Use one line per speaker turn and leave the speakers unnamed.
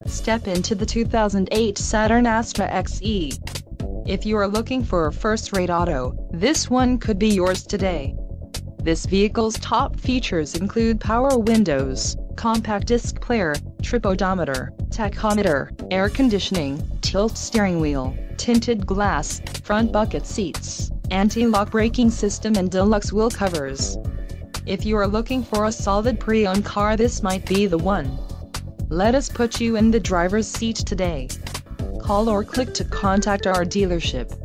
Step into the 2008 Saturn Astra XE. If you are looking for a first-rate auto, this one could be yours today. This vehicle's top features include power windows, compact disc player, trip odometer, tachometer, air conditioning, tilt steering wheel, tinted glass, front bucket seats, anti-lock braking system and deluxe wheel covers. If you are looking for a solid pre-owned car, this might be the one. Let us put you in the driver's seat today. Call or click to contact our dealership.